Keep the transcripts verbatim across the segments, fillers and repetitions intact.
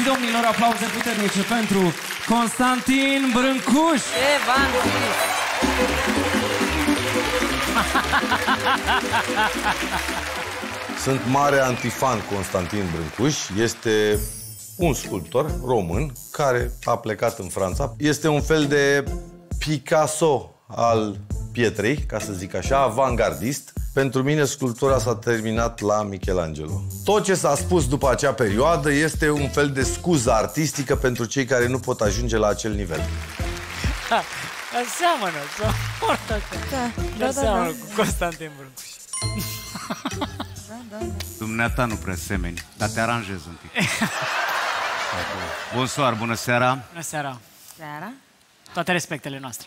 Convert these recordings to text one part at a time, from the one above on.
și domnilor, aplauze puternice pentru Constantin Brâncuș! Sunt mare antifan Constantin Brâncuș. Este un sculptor român care a plecat în Franța. Este un fel de Picasso al pietrei, ca să zic așa, avantgardist. Pentru mine, sculptura s-a terminat la Michelangelo. Tot ce s-a spus după acea perioadă este un fel de scuză artistică pentru cei care nu pot ajunge la acel nivel. Da, seamănă, foarte da, da, da, seamănă da, cu Constantin Brâncuș. Da, da, da. Dumneata nu prea semeni, dar te aranjezi un pic. Bonsoir, bună seara. Bună seara. Seara. Toate respectele noastre.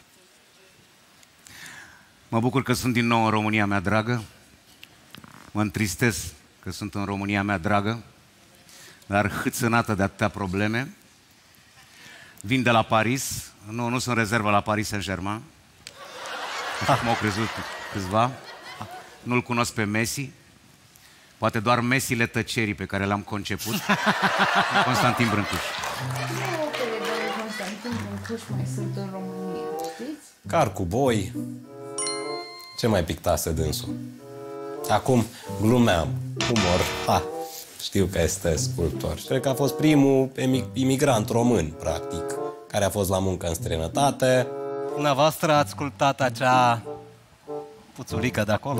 Mă bucur că sunt din nou în România mea dragă. Mă întristez că sunt în România mea dragă, dar hâțânată de atâtea probleme. Vin de la Paris. Nu, nu sunt rezervă la Paris Saint-Germain. Așa cum au crezut câțiva. Nu-l cunosc pe Messi. Poate doar Messi-le tăcerii pe care le-am conceput. Constantin Brâncuș. Constantin Brâncuș mai sunt în România, știți? Car cu boi. Ce mai pictase dânsul? Acum glumeam, umor. Ha, știu că este sculptor. Cred că a fost primul imigrant român, practic, care a fost la muncă în străinătate. Dumneavoastră ați sculptat acea puțulică de acolo?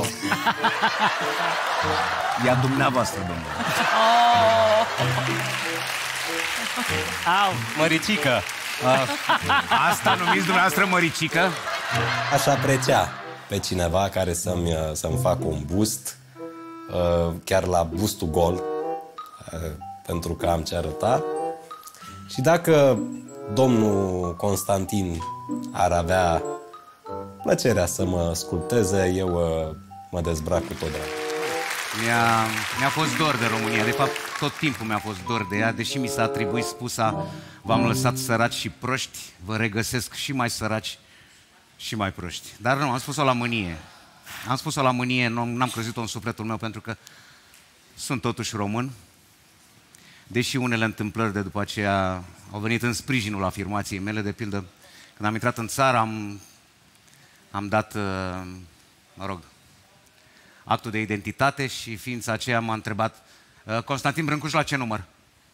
E a dumneavoastră, domnule. Oh! Au! Măricică! Asta numiți dumneavoastră măricică? Aș aprecia pe cineva care să-mi să-mi facă un bust, chiar la bustul gol, pentru că am ce arăta. Și dacă domnul Constantin ar avea plăcerea să mă sculpteze, eu mă dezbrac cu tot dragul. Mi-a, mi-a fost dor de România. De fapt, tot timpul mi-a fost dor de ea, deși mi s-a atribuit spusa v-am lăsat săraci și proști, vă regăsesc și mai săraci și mai proști. Dar nu, am spus-o la mânie. Am spus-o la mânie, n-am crezut-o în sufletul meu, pentru că sunt totuși român. Deși unele întâmplări de după aceea au venit în sprijinul afirmației mele, de pildă, când am intrat în țară, am, am dat, mă rog, actul de identitate și ființa aceea m-a întrebat: Constantin Brâncuș, la ce număr?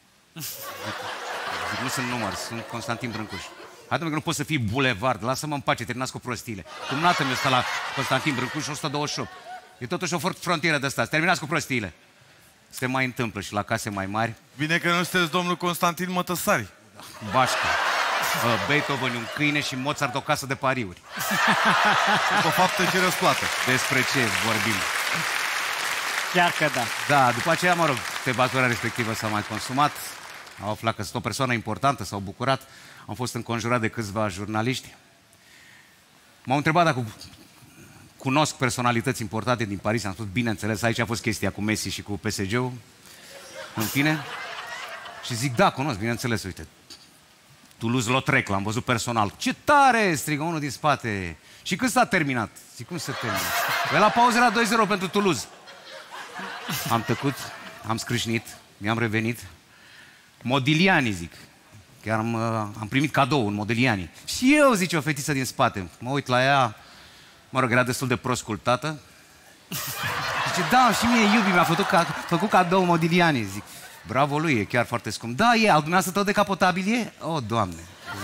Zic, nu sunt număr, sunt Constantin Brâncuș. Hai, domnule, că nu pot să fii bulevard, lasă-mă în pace, terminați cu prostiile. Dumneata mi-o stă la Constantin Brâncuș o sută douăzeci și opt. E totuși o frontieră de asta, terminați cu prostiile. Se mai întâmplă și la case mai mari. Bine că nu sunteți domnul Constantin Mătăsari. Bașca. Beethoven un câine și Mozart o casă de pariuri. După faptă și răsplată. Despre ce vorbim? Chiar că da. Da, după aceea, mă rog, tebatura respectivă s-a mai consumat. Au aflat că sunt o persoană importantă, s-au bucurat. Am fost înconjurat de câțiva jurnaliști. M-au întrebat dacă cunosc personalități importante din Paris. Am spus, bineînțeles, aici a fost chestia cu Messi și cu P S G-ul. În fine. Și zic, da, cunosc, bineînțeles, uite. Toulouse-Lautrec, l-am văzut personal. Ce tare! Strigă unul din spate. Și când s-a terminat? Zic, cum se termină? Păi la pauză era doi zero pentru Toulouse. Am tăcut, am scrâșnit, mi-am revenit. Modigliani, zic. Chiar am, am primit cadou un Modigliani. Și eu, zice o fetiță din spate. Mă uit la ea, mă rog, era destul de proscultată. Zice, da, și mie, iubi, mi-a făcut, ca, făcut cadou Modigliani. Zic, bravo lui, e chiar foarte scump. Da, e, al dumneavoastră tot decapotabil e? O, Doamne. Zic.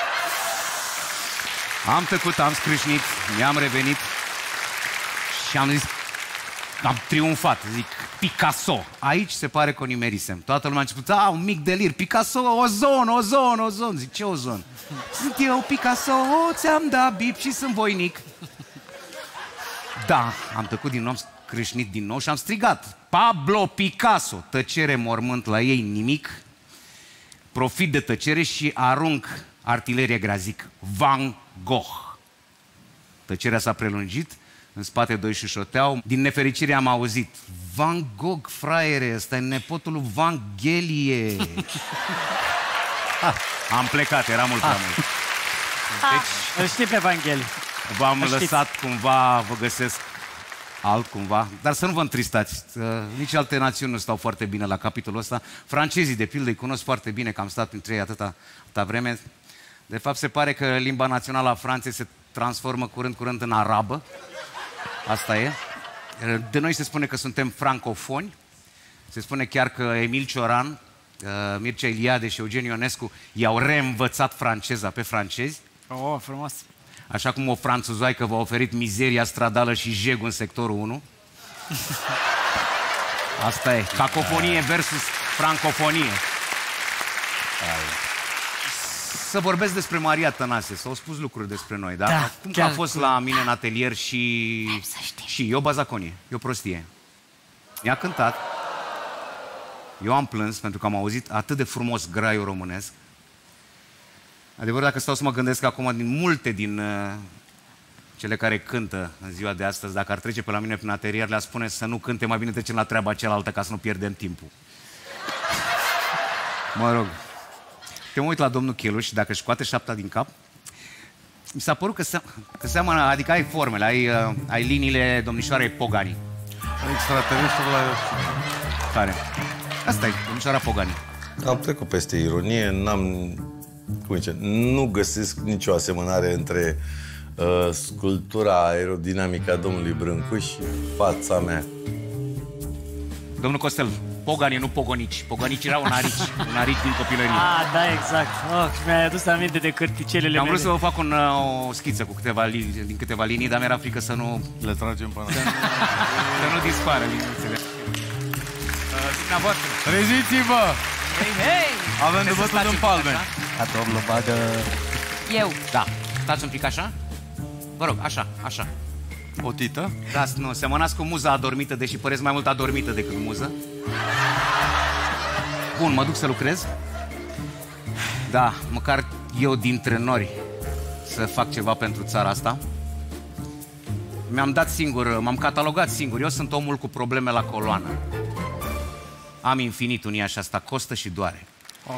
Am tăcut, am scrâșnit, mi-am revenit și am zis, am triumfat, zic, Picasso. Aici se pare că o nimerisem. Toată lumea a început, a, un mic delir, Picasso, ozon, ozon, ozon. Zic, ce ozon? Sunt eu, Picasso, ți-am dat bip și sunt voinic. Da, am tăcut din nou, am scrâșnit din nou și am strigat, Pablo Picasso. Tăcere, mormânt la ei, nimic. Profit de tăcere și arunc artilerie grea, zic, Van Gogh. Tăcerea s-a prelungit. În spate doi șușoteau. Din nefericire am auzit, Van Gogh, fraiere, ăsta e nepotul lui Vanghelie. Am plecat, era mult prea mult. Deci, îl știi pe Vanghelie. V-am lăsat cumva, vă găsesc alt cumva, dar să nu vă întristați. Nici alte națiuni nu stau foarte bine la capitolul ăsta. Francezii, de pildă, îi cunosc foarte bine, că am stat printre ei atâta, atâta vreme. De fapt, se pare că limba națională a Franței se transformă curând, curând în arabă. Asta e. De noi se spune că suntem francofoni. Se spune chiar că Emil Cioran, Mircea Eliade și Eugen Ionescu i-au reînvățat franceza pe francezi. Oh, frumos. Așa cum o franțuzoaică v-a oferit mizeria stradală și jegul în sectorul unu. Asta e. Cacofonie versus francofonie. Să vorbesc despre Maria Tănase. S-au spus lucruri despre noi, da? Da, Cum că a fost la mine în atelier și... Și eu bazaconie. Eu prostie. Mi-a cântat. Eu am plâns pentru că am auzit atât de frumos graiul românesc. Adevărat, dacă stau să mă gândesc acum, din multe din uh, cele care cântă în ziua de astăzi, dacă ar trece pe la mine prin atelier, le-a spune să nu cânte, mai bine trecem la treaba cealaltă ca să nu pierdem timpul. Mă rog. Te mă uit la domnul Cheluș și dacă își scoate șapta din cap, mi s-a părut că, se, că seamănă, adică ai formele, ai, uh, ai liniile domnișoarei Pogani. Extraterestru la... Care? Asta e, domnișoara Pogani. Am trecut peste ironie, n-am... Cum zice, nu găsesc nicio asemănare între uh, sculptura aerodinamică a domnului Brâncuș și fața mea. Domnul Costel, Pogani, nu Pogonici. Pogonici erau un arici, un arici din copilărie. Ah, da, exact. Oh, mi-ai adus aminte de cârticelele Am mele. vrut să vă fac un, o schiță cu câteva linii, din câteva linii, dar mi-era frică să nu... Le tragem până. Să, să nu dispară liniuțele. Dumneavoastră. Treziți-vă! Hei, hei! Avem de bătut în palme. A domnul bagă... Eu. Da. Stați un pic așa? Vă rog, așa, așa. O tită? Da, nu, semănați cu muza adormită, deși păreți mai mult adormită decât muză. Bun, mă duc să lucrez. Da, măcar eu dintre nori să fac ceva pentru țara asta. Mi-am dat singur, m-am catalogat singur. Eu sunt omul cu probleme la coloană. Am infinitul în ea și asta costă și doare. Oh.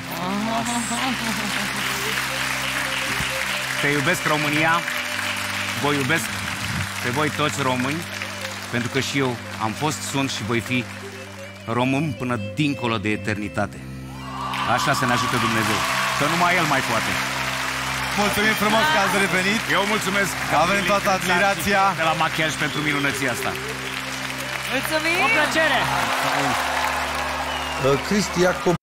Te iubesc, România. Vă iubesc pe voi toți români, pentru că și eu am fost, sunt și voi fi român până dincolo de eternitate. Așa să ne ajute Dumnezeu. Că numai El mai poate. Mulțumim frumos că ați revenit. Eu mulțumesc. Avem toată admirația de la machiaj pentru minunăția asta. Mulțumim! O plăcere! Cristi Iacob